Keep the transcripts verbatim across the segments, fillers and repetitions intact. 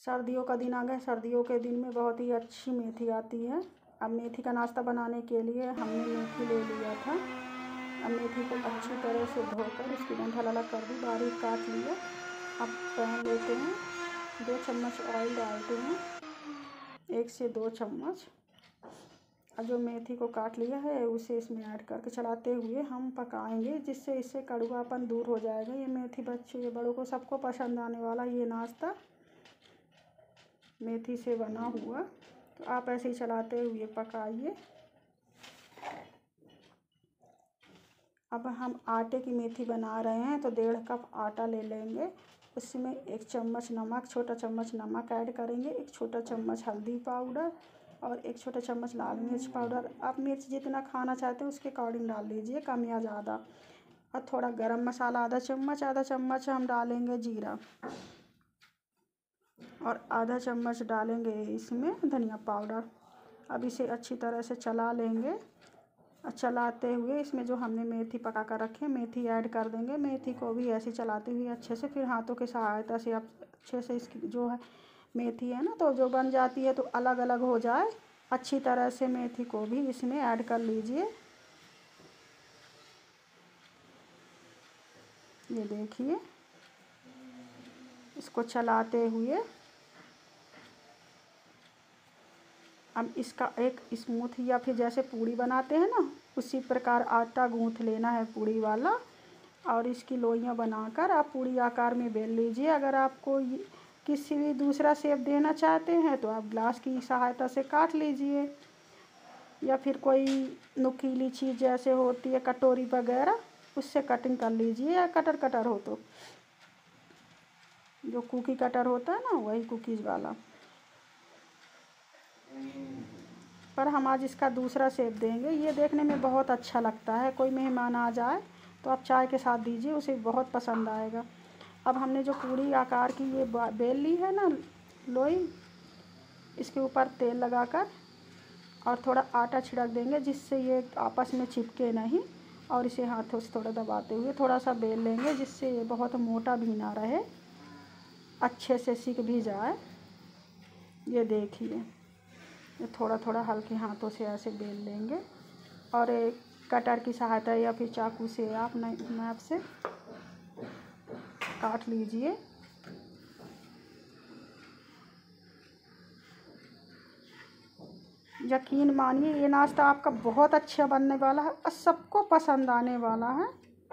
सर्दियों का दिन आ गया। सर्दियों के दिन में बहुत ही अच्छी मेथी आती है। अब मेथी का नाश्ता बनाने के लिए हमने मेथी ले लिया था। अब मेथी को अच्छी तरह से धोकर उसकी डंठल अलग कर दी, बारीक काट लिया। अब पैन लेते हैं, दो चम्मच ऑयल डालते हैं, एक से दो चम्मच। अब जो मेथी को काट लिया है उसे इसमें ऐड करके चलाते हुए हम पकाएंगे, जिससे इससे कड़वापन दूर हो जाएगा। ये मेथी बच्चों या बड़ों को सबको पसंद आने वाला ये नाश्ता मेथी से बना हुआ। तो आप ऐसे ही चलाते हुए पकाइए। अब हम आटे की मेथी बना रहे हैं, तो डेढ़ कप आटा ले लेंगे। उसमें एक चम्मच नमक, छोटा चम्मच नमक ऐड करेंगे, एक छोटा चम्मच हल्दी पाउडर और एक छोटा चम्मच लाल मिर्च पाउडर। आप मिर्च जितना खाना चाहते हैं उसके अकॉर्डिंग डाल लीजिए, कम या ज़्यादा। और थोड़ा गरम मसाला आधा चम्मच, आधा चम्मच हम डालेंगे जीरा और आधा चम्मच डालेंगे इसमें धनिया पाउडर। अब इसे अच्छी तरह से चला लेंगे। चलाते हुए इसमें जो हमने मेथी पका कर रखे मेथी ऐड कर देंगे। मेथी को भी ऐसे चलाते हुए अच्छे से, फिर हाथों की सहायता से आप अच्छे से इसकी जो है मेथी है ना, तो जो बन जाती है तो अलग अलग हो जाए अच्छी तरह से मेथी को भी इसमें ऐड कर लीजिए। ये देखिए, इसको चलाते हुए अब इसका एक स्मूथ या फिर जैसे पूड़ी बनाते हैं ना, उसी प्रकार आटा गूँथ लेना है पूड़ी वाला। और इसकी लोइयाँ बनाकर आप पूड़ी आकार में बेल लीजिए। अगर आपको किसी भी दूसरा शेप देना चाहते हैं तो आप ग्लास की सहायता से काट लीजिए, या फिर कोई नुकीली चीज़ जैसे होती है कटोरी वगैरह उससे कटिंग कर लीजिए, या कटर कटर हो तो जो कुकी कटर होता है ना, वही कुकीज़ वाला। पर हम आज इसका दूसरा शेप देंगे। ये देखने में बहुत अच्छा लगता है। कोई मेहमान आ जाए तो आप चाय के साथ दीजिए, उसे बहुत पसंद आएगा। अब हमने जो पूरी आकार की ये बेल ली है ना लोई, इसके ऊपर तेल लगाकर और थोड़ा आटा छिड़क देंगे, जिससे ये आपस में चिपके नहीं। और इसे हाथों से थोड़ा दबाते हुए थोड़ा सा बेल लेंगे, जिससे ये बहुत मोटा भी ना रहे, अच्छे से सिक भी जाए। ये देखिए, ये थोड़ा थोड़ा हल्के हाथों से ऐसे बेल लेंगे और एक कटर की सहायता या फिर चाकू से आप नाप से काट लीजिए। यकीन मानिए ये नाश्ता आपका बहुत अच्छा बनने वाला है और सबको पसंद आने वाला है।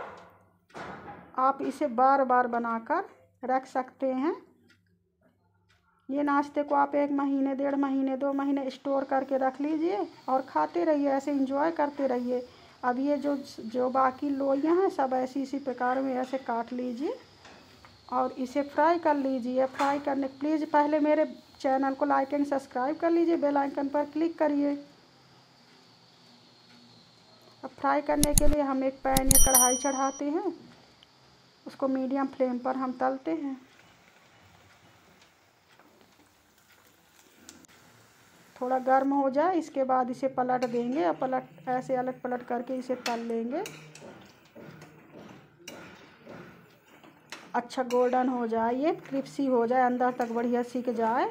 आप इसे बार बार बनाकर रख सकते हैं। ये नाश्ते को आप एक महीने, डेढ़ महीने, दो महीने स्टोर करके रख लीजिए और खाते रहिए, ऐसे एंजॉय करते रहिए। अब ये जो जो बाकी लोइयाँ हैं सब ऐसी इसी प्रकार में ऐसे काट लीजिए और इसे फ्राई कर लीजिए। फ्राई करने प्लीज़ पहले मेरे चैनल को लाइक एंड सब्सक्राइब कर लीजिए, बेल आइकन पर क्लिक करिए। अब फ्राई करने के लिए हम एक पैन या कढ़ाई चढ़ाते हैं, उसको मीडियम फ्लेम पर हम तलते हैं। थोड़ा गर्म हो जाए इसके बाद इसे पलट देंगे और पलट ऐसे अलग पलट करके इसे तल लेंगे। अच्छा गोल्डन हो जाए, ये क्रिस्पी हो जाए, अंदर तक बढ़िया सिक जाए।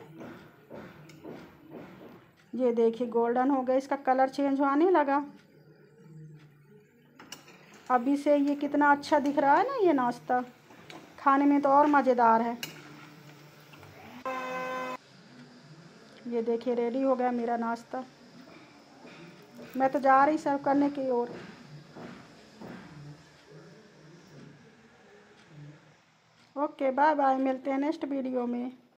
ये देखिए गोल्डन हो गया, इसका कलर चेंज होने लगा। अभी से ये कितना अच्छा दिख रहा है ना। ये नाश्ता खाने में तो और मज़ेदार है। ये देखिए रेडी हो गया मेरा नाश्ता। मैं तो जा रही सर्व करने की ओर। ओके बाय बाय, मिलते हैं नेक्स्ट वीडियो में।